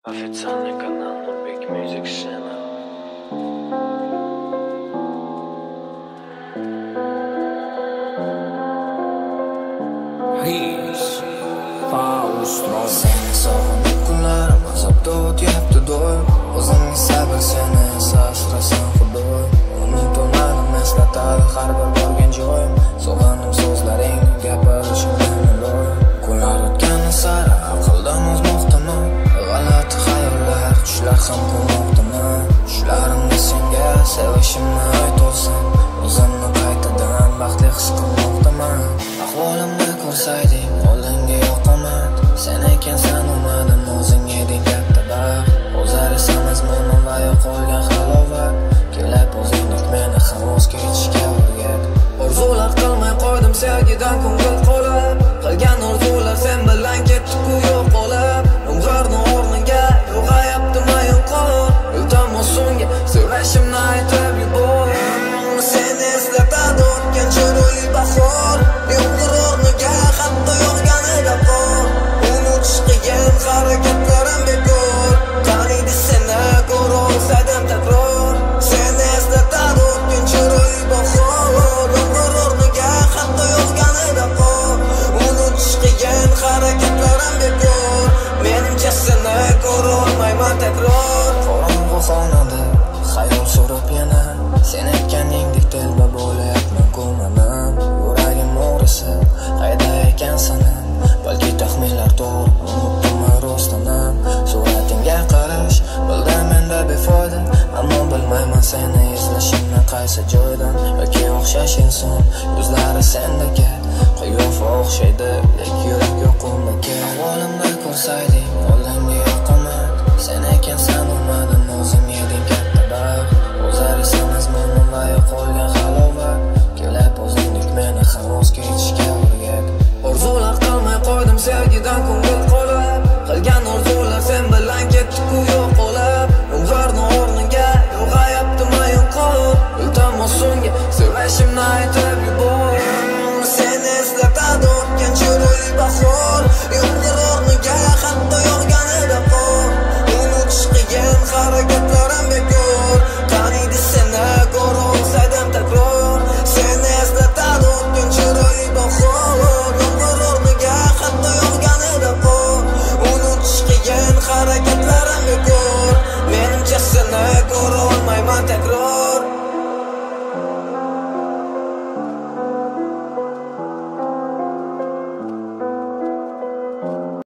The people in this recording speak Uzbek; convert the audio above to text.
Официальный канал Nubik Music Channel. Seni sog'inib kunlarim azobda o'tyapti doim. O'zingni sabr seni esa asrasan xudoy. Unutolmadim eslatadi har bir borgan joyim. Sog'indim so'zlaringni gapirishimdan iloyim. Kunlar o'tgani sari aqldan ozmoqdaman. G'alati xayollar tushlar ham qilmoqdaman. Tushlarimda senga sevishimni aytolsam, o'zimni qaytadan baxtli his qilmoqdaman. Ahvolimni ko'rsayding oldinga yoqaman. Sen ekansan umadim o'zing eding katta baxt. O'zar esa mazmunim va yo'qolgan halovat. Kelib o'zingdek meni ham o'z kechishga o'rgat. Orzular qilmay qo'ydim sevgidan ko'ngil qolib. Qilgan orzular sen bilan ketdi-ku yo'qolib. Umrni o'rniga yo'g'ayapti mayon qor. Iltimos unga so'rashimni aytib yubor. Seni eslatadi o'tgan chiroyli bahor. Umr o'rniga hatto yog'ganida qor. Hareketlerim bekor. Taniydi seni ko'ra olsaydim takror. Seni eslatadi o'tgan chiroyli bahor. Umr o'rniga hatto yog'ganida qor. Unutish qiyin, hareketlarim bekor. Menimcha seni ko'ra olmayman takror. Qorong'u xonada xayol surib yana sen aytganingdek telba bo'layapman ko'manim. Yuragim o'g'risi qayda ekansan? Balki taxminlar to'g'ri, unutdimmi rostlanam. Suratingga qarash bildim menda befoyda, ammo bilmayman seni izlashimni qaysi joydan. Yoki o'xshash inson yuzlari sendagi qiyofa o'xshaydi, lekin yurak yo'q undaga. Ahvolimni ko'rsayding